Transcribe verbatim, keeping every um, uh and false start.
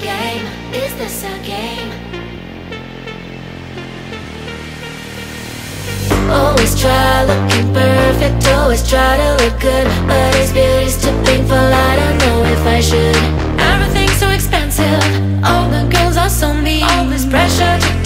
game? Is this a game? Always try looking perfect, always try to look good, but is beauty's too painful? I don't know if I should. Everything's so expensive, all the girls are so mean. All this pressure to